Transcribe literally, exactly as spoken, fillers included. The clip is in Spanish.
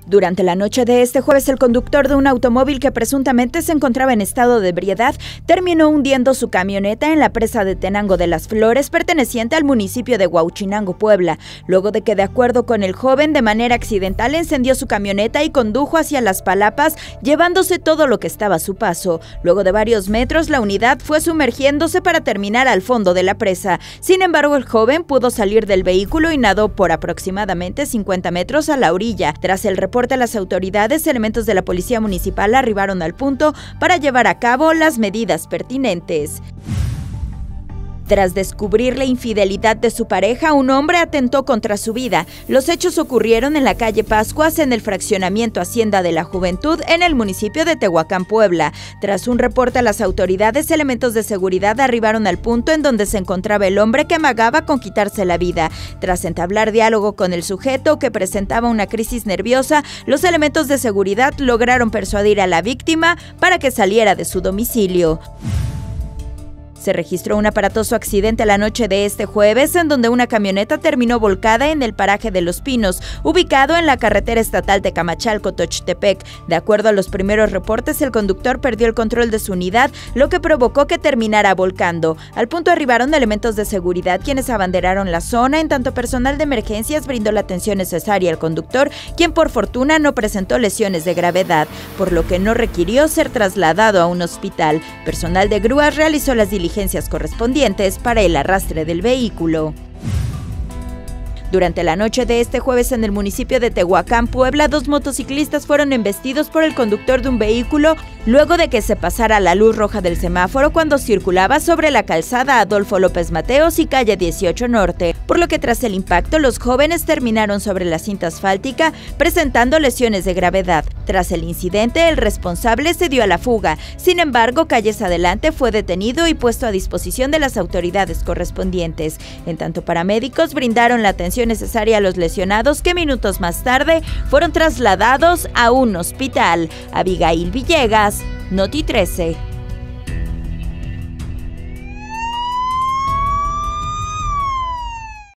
Durante la noche de este jueves, el conductor de un automóvil que presuntamente se encontraba en estado de ebriedad terminó hundiendo su camioneta en la presa de Tenango de las Flores, perteneciente al municipio de Huauchinango, Puebla, luego de que, de acuerdo con el joven, de manera accidental encendió su camioneta y condujo hacia Las Palapas, llevándose todo lo que estaba a su paso. Luego de varios metros, la unidad fue sumergiéndose para terminar al fondo de la presa. Sin embargo, el joven pudo salir del vehículo y nadó por aproximadamente cincuenta metros a la orilla. Tras el reporte a las autoridades, elementos de la policía municipal arribaron al punto para llevar a cabo las medidas pertinentes. Tras descubrir la infidelidad de su pareja, un hombre atentó contra su vida. Los hechos ocurrieron en la calle Pascuas, en el fraccionamiento Hacienda de la Juventud, en el municipio de Tehuacán, Puebla. Tras un reporte a las autoridades, elementos de seguridad arribaron al punto en donde se encontraba el hombre que amagaba con quitarse la vida. Tras entablar diálogo con el sujeto, que presentaba una crisis nerviosa, los elementos de seguridad lograron persuadir a la víctima para que saliera de su domicilio. Se registró un aparatoso accidente la noche de este jueves, en donde una camioneta terminó volcada en el paraje de Los Pinos, ubicado en la carretera estatal de Camachalco-Tochtepec. De acuerdo a los primeros reportes, el conductor perdió el control de su unidad, lo que provocó que terminara volcando. Al punto arribaron elementos de seguridad, quienes abanderaron la zona, en tanto personal de emergencias brindó la atención necesaria al conductor, quien por fortuna no presentó lesiones de gravedad, por lo que no requirió ser trasladado a un hospital. Personal de grúas realizó las diligencias correspondientes para el arrastre del vehículo. Durante la noche de este jueves, en el municipio de Tehuacán, Puebla, dos motociclistas fueron embestidos por el conductor de un vehículo luego de que se pasara la luz roja del semáforo cuando circulaba sobre la calzada Adolfo López Mateos y calle dieciocho Norte, por lo que tras el impacto los jóvenes terminaron sobre la cinta asfáltica presentando lesiones de gravedad. Tras el incidente, el responsable se dio a la fuga. Sin embargo, calles adelante fue detenido y puesto a disposición de las autoridades correspondientes. En tanto, paramédicos brindaron la atención necesaria a los lesionados, que minutos más tarde fueron trasladados a un hospital. Abigail Villegas, Noti trece.